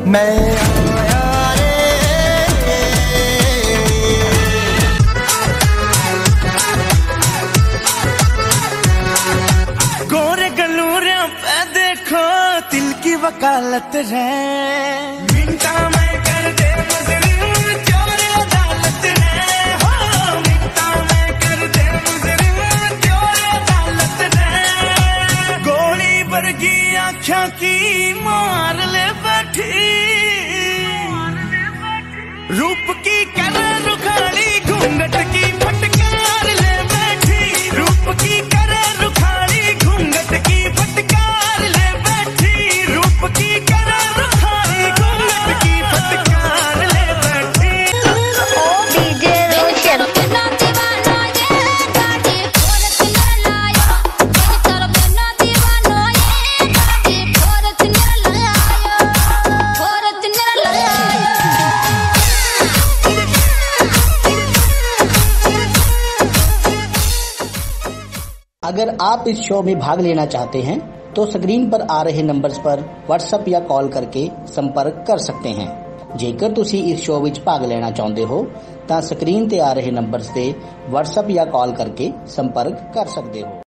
मैं आया रे। गोरे गलूरिया पे देखो दिल की वकालत रे, मिनटा में कर दे मुजरिम चोर अदालत रे, हो मिनटा में कर दे मुजरिम चोर अदालत रे। गोली वर्गी आँखों की मार ले बैठी, रूप की कर रुखाली घूंघट की फटकार ले बैठी, रूप की कर रुखाली घूंघट की फटकार ले बैठी, रूप की कर रुखाली घूंघट की फटकार ले बैठी। डीजे रोशन अगर आप इस शो में भाग लेना चाहते हैं तो स्क्रीन पर आ रहे नंबर्स पर व्हाट्सएप या कॉल करके संपर्क कर सकते हैं। जेकर ਤੁਸੀਂ ਇਸ ਸ਼ੋ ਵਿੱਚ ਭਾਗ ਲੈਣਾ ਚਾਹੁੰਦੇ ਹੋ ਤਾਂ ਸਕਰੀਨ ਤੇ ਆ ਰਹੇ ਨੰਬਰਸ ਤੇ WhatsApp ਜਾਂ ਕਾਲ ਕਰਕੇ ਸੰਪਰਕ ਕਰ ਸਕਦੇ ਹੋ।